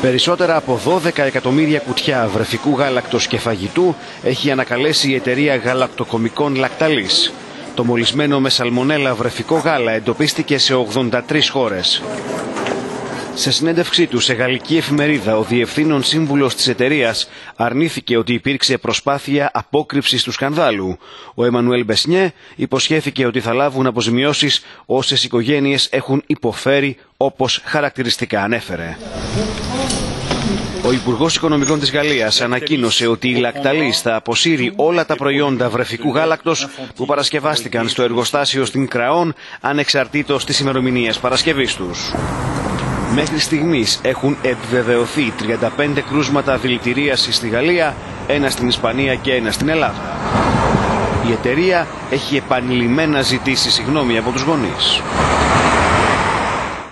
Περισσότερα από 12 εκατομμύρια κουτιά βρεφικού γάλακτος και φαγητού έχει ανακαλέσει η εταιρεία γαλακτοκομικών Lactalis. Το μολυσμένο με σαλμονέλα βρεφικό γάλα εντοπίστηκε σε 83 χώρες. Σε συνέντευξή του σε γαλλική εφημερίδα, ο διευθύνων σύμβουλος της εταιρείας αρνήθηκε ότι υπήρξε προσπάθεια απόκρυψης του σκανδάλου. Ο Εμμανουέλ Μπεσνιέ υποσχέθηκε ότι θα λάβουν αποζημιώσεις όσες οικογένειες έχουν υποφέρει, όπως χαρακτηριστικά ανέφερε. Ο Υπουργός Οικονομικών της Γαλλίας ανακοίνωσε ότι η Lactalis θα αποσύρει όλα τα προϊόντα βρεφικού γάλακτος που παρασκευάστηκαν στο εργοστάσιο στην Κραόν, ανεξαρτήτως της ημερομηνίας παρασκευής τους. Μέχρι στιγμής έχουν επιβεβαιωθεί 35 κρούσματα δηλητηρίασης στη Γαλλία, ένα στην Ισπανία και ένα στην Ελλάδα. Η εταιρεία έχει επανειλημμένα ζητήσει συγγνώμη από τους γονείς.